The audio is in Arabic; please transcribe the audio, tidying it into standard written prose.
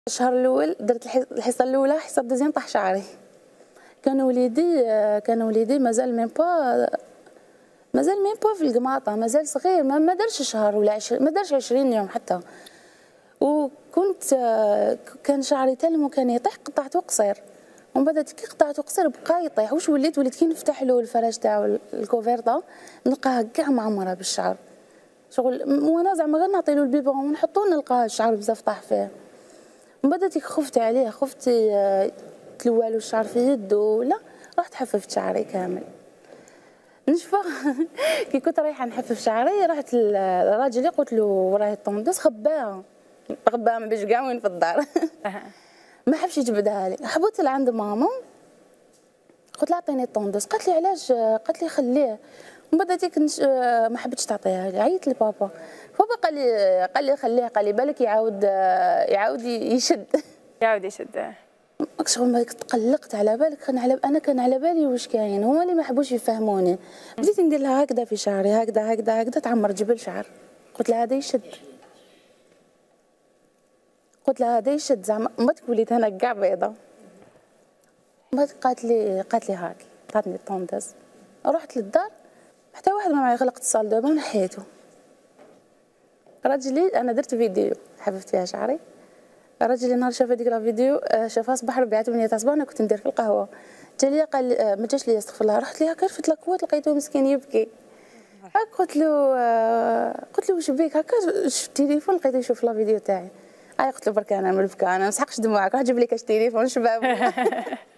الشهر الاول درت الحصه الاولى، الحصه الدوزيام طاح شعري. كان وليدي مازال ميم با في القماطه، مازال صغير، ما دارش شهر ولا ما دارش 20 يوم حتى. وكنت كان شعري تلم وكان يطيح، قطعته قصير. ومن بعد كي قطعته قصير بقى يطيح. واش وليت كي نفتح له الفراش تاعو الكوفيرطه نلقاها كاع معمره بالشعر شغل. وانا زعما غير نعطي له البيبون ونحطو نلقاه الشعر بزاف طاح فيه. من بعد خفت عليه، خفت تلوالو الشعر في يدو، لا رحت حففت شعري كامل نشفى. كي كنت رايحه نحفف شعري رحت لراجلي قلت له وراهي الطوندوس خباها ما باش كاع وين في الدار. ما حبش يجبدها لي، حبوت لعند ماما قلت لها عطيني الطوندوس، قالت لي علاش، قالت لي خليه. ومن بعد ما حبتش تعطيها لي، عيطت لبابا. بابا قال لي خليه، قال لي بالك يعاود يشد. يعاود يشد. شغل ما تقلقت على بالك، انا كان على بالي واش كاين، هما اللي ما حبوش يفهموني. بديت ندير لها هكذا في شعري، هكذا تعمر جبل شعر. قلت لها هذا يشد، زعما ما وليت انا كاع بيضه. بعد قالت لي هاكي، عطاتني الطوندوس. رحت للدار حتى واحد ما معايا، غلقت الصال دابا ونحيته. راجلي انا درت فيديو حففت فيها شعري، راجلي نهار شاف هذيك لا فيديو شافها صباح ربيعه 8 تاع الصباح انا كنت ندير في القهوه. جا لي قال ما جاش لي استغفر الله، رحت ليه هكا رفت لاكوات لقيته مسكين يبكي. قلت له واش بيك هكا، شفت التليفون لقيته يشوف لا فيديو تاعي. قلت له برك انا ملبكه، انا ما نسحقش دموعك، روح جيب لي كاش تليفون شباب.